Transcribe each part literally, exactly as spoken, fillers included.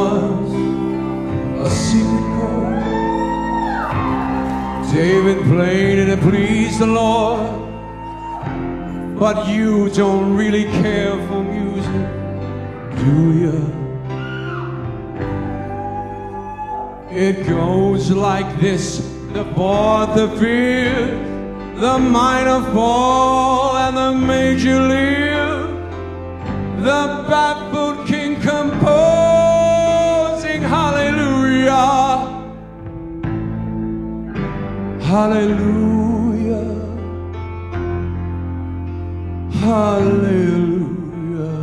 was a secret chord. David played and it pleased the Lord. But you don't really care for music, do you? It goes like this: the fourth, the fifth, the minor fall, and the major lift. The baffled king composing hallelujah, hallelujah, hallelujah,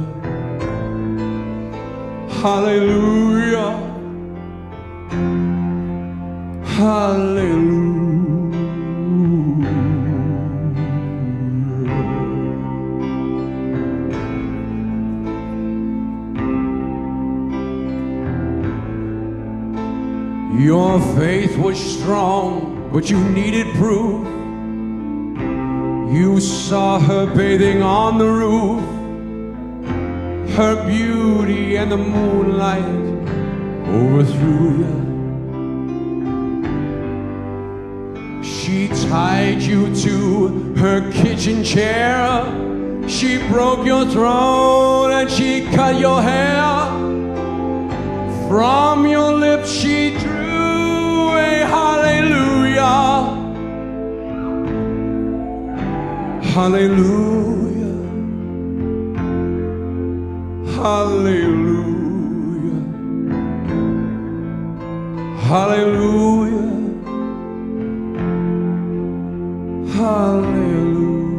hallelujah, hallelujah. Your faith was strong, but you needed proof. You saw her bathing on the roof, her beauty and the moonlight overthrew you. She tied you to her kitchen chair. She broke your throat and she cut your hair. From your lips she drew a hallelujah, hallelujah, hallelujah, hallelujah, hallelujah.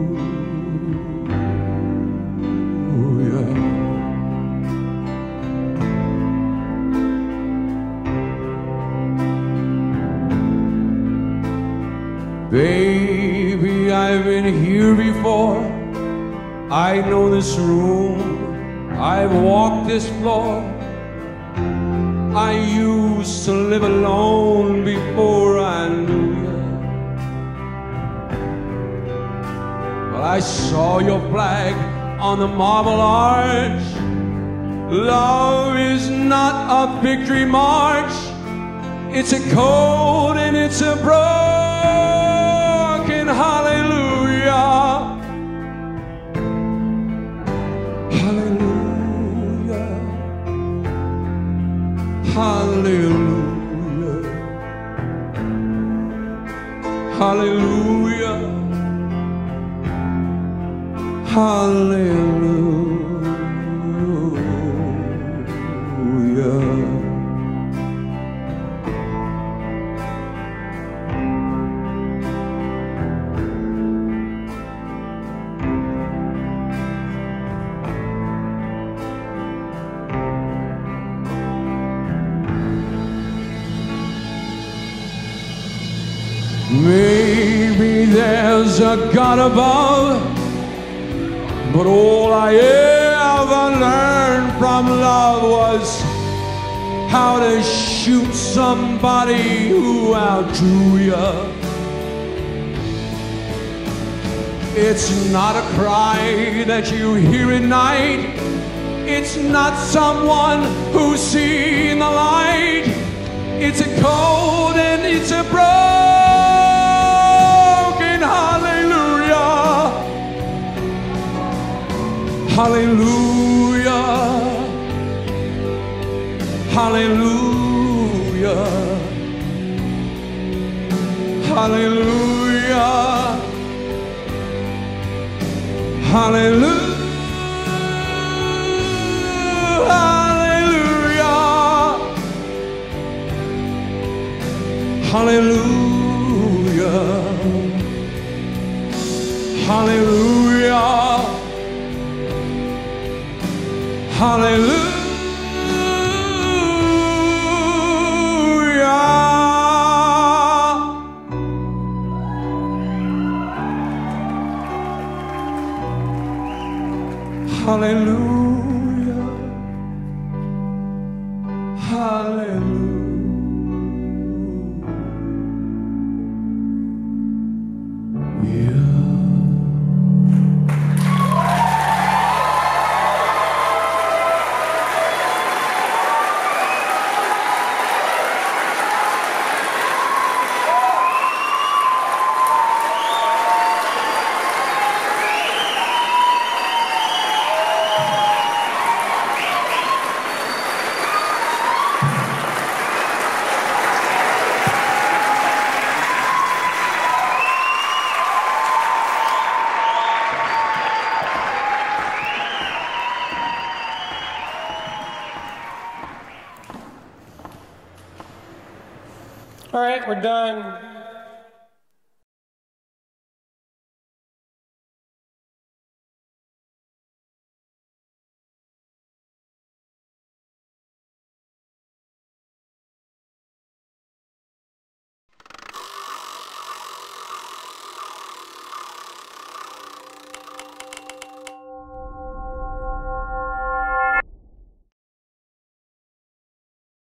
Baby, I've been here before. I know this room. I've walked this floor. I used to live alone before I knew you. But I saw your flag on the marble arch. Love is not a victory march. It's a code and it's a broken hallelujah, hallelujah, hallelujah, hallelujah, hallelujah. Maybe there's a God above, but all I ever learned from love was how to shoot somebody who outdrew you. It's not a cry that you hear at night. It's not someone who's seen the light. It's a cold and it's a broken hallelujah, hallelujah, hallelujah, hallelujah, hallelujah. Hallelujah, hallelujah, hallelujah, hallelujah, hallelujah. All right, we're done.